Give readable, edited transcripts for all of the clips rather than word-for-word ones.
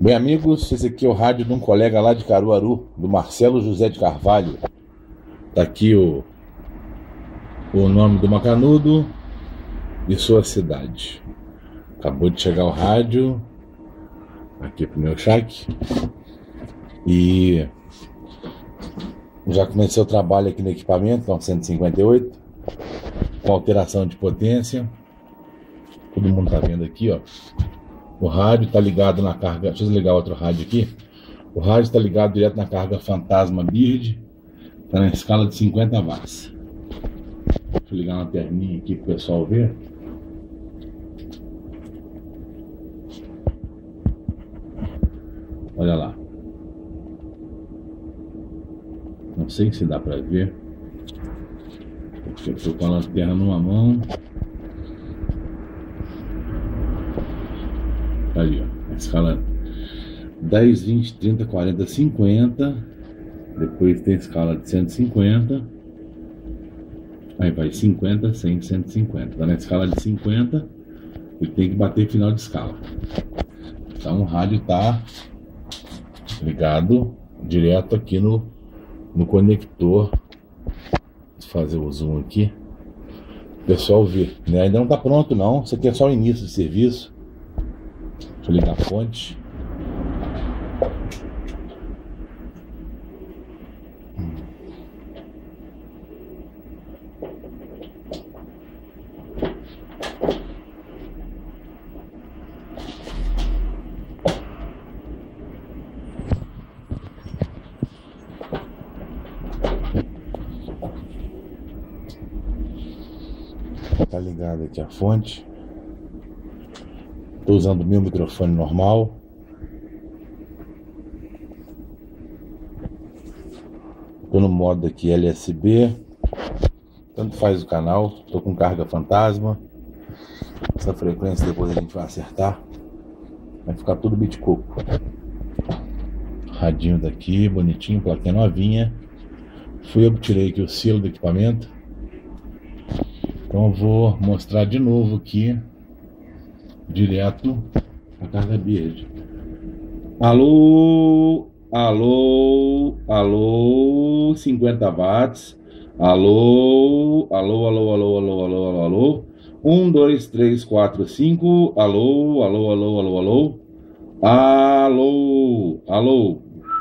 Bem, amigos, esse aqui é o rádio de um colega lá de Caruaru, do Marcelo José de Carvalho. Tá aqui o nome do macanudo e sua cidade. Acabou de chegar o rádio aqui pro meu shack e já comecei o trabalho aqui no equipamento, é um 158, com alteração de potência. Todo mundo tá vendo aqui, ó. O rádio está ligado na carga. Deixa eu desligar outro rádio aqui. O rádio está ligado direto na carga Fantasma Bird. Está na escala de 50 watts. Deixa eu ligar uma lanterninha aqui para o pessoal ver. Olha lá. Não sei se dá para ver. Porque eu estou com a lanterna numa mão. Ali, ó, a escala 10, 20, 30, 40, 50. Depois tem a escala de 150. Aí vai 50, 100, 150. Tá na escala de 50 e tem que bater final de escala. Então o rádio tá ligado direto aqui no conector. Vou fazer o zoom aqui. O pessoal vê, né? Ainda não tá pronto não. Isso aqui é só o início do serviço. Deixa eu ligar a fonte. Tá ligado aqui a fonte. Estou usando o meu microfone normal. Estou no modo aqui LSB. Tanto faz o canal. Estou com carga fantasma. Essa frequência depois a gente vai acertar. Vai ficar tudo bit coco. Radinho daqui, bonitinho, plaquinha novinha. Eu tirei aqui o selo do equipamento. Então eu vou mostrar de novo aqui. Direto a carga Bird. Alô, alô, alô, 50 watts. Alô, alô, alô, alô, alô, alô, alô, alô. 1, 2, 3, 4, 5. Alô, alô, alô, alô, alô. Alô, alô.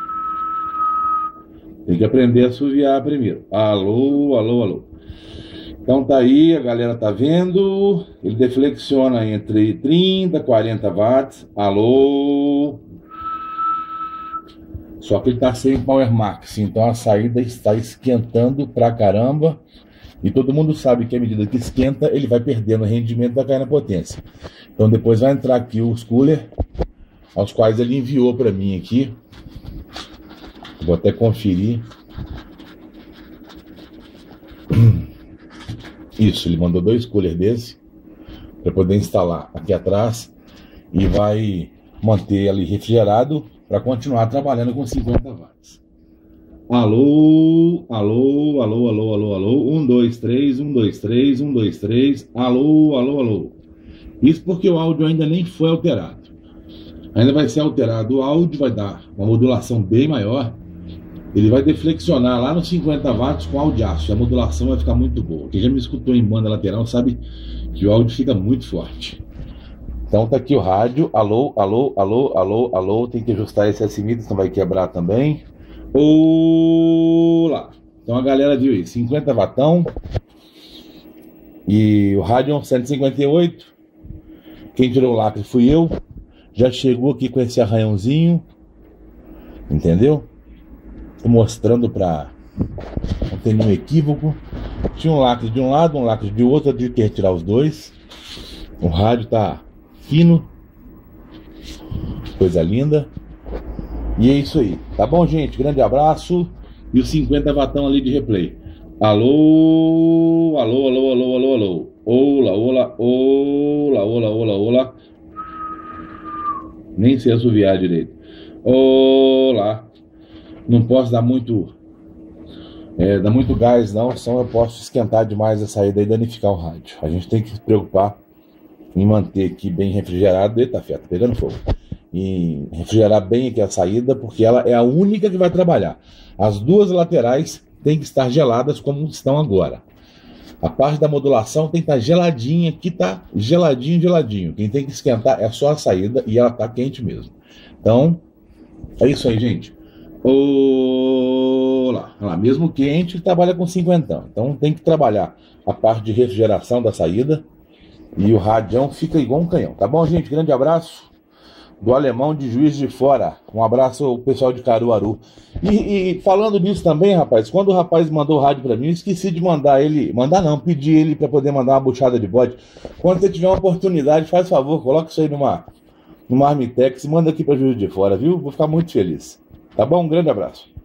Tem que aprender a assoviar primeiro. Alô, alô, alô. Então tá aí, a galera tá vendo. Ele deflexiona entre 30 e 40 watts. Alô. Só que ele tá sem Power Max, então a saída está esquentando pra caramba. E todo mundo sabe que à medida que esquenta, ele vai perdendo rendimento, vai cair na potência. Então depois vai entrar aqui os cooler, aos quais ele enviou para mim aqui. Vou até conferir. Isso, ele mandou 2 coolers desse para poder instalar aqui atrás e vai manter ali refrigerado para continuar trabalhando com 50 watts. Alô, alô, alô, alô, alô, alô, 1, 2, 3, 1, 2, 3, 1, 2, 3, alô, alô, alô. Isso porque o áudio ainda nem foi alterado. Ainda vai ser alterado o áudio, vai dar uma modulação bem maior. Ele vai deflexionar lá nos 50 watts com audiaço. A modulação vai ficar muito boa. Quem já me escutou em banda lateral sabe que o áudio fica muito forte. Então tá aqui o rádio. Alô, alô, alô, alô, alô. Tem que ajustar esse S-Mid, senão vai quebrar também. Olá. Então a galera viu aí, 50 wattão. E o rádio é um 158. Quem tirou o lacre fui eu. Já chegou aqui com esse arranhãozinho. Entendeu? Tô mostrando para não ter nenhum equívoco. Tinha um lacre de um lado, um lacre de outro. Eu tive que retirar os dois. O rádio tá fino. Coisa linda. E é isso aí. Tá bom, gente? Grande abraço. E os 50 wattão ali de replay. Alô, alô, alô, alô, alô, alô. Olá, olá, olá, olá, olá, olá. Nem sei assoviar direito. Olá. Não posso dar muito gás não, senão eu posso esquentar demais a saída e danificar o rádio. A gente tem que se preocupar em manter aqui bem refrigerado. Eita, fé, tá pegando fogo. em refrigerar bem aqui a saída, porque ela é a única que vai trabalhar. As duas laterais têm que estar geladas como estão agora. A parte da modulação tem que estar geladinha, aqui está geladinho. Quem tem que esquentar é só a saída e ela está quente mesmo. Então, é isso aí, gente. Olá, mesmo quente, trabalha com 50. Então tem que trabalhar a parte de refrigeração da saída e o radião fica igual um canhão. Tá bom, gente? Grande abraço do Alemão de Juiz de Fora. Um abraço ao pessoal de Caruaru. E falando nisso também, rapaz, quando o rapaz mandou o rádio para mim, eu esqueci de pedir ele para poder mandar uma buchada de bode. Quando você tiver uma oportunidade, faz favor, coloca isso aí numa Armitex e manda aqui para Juiz de Fora, viu? Vou ficar muito feliz. Tá bom? Um grande abraço.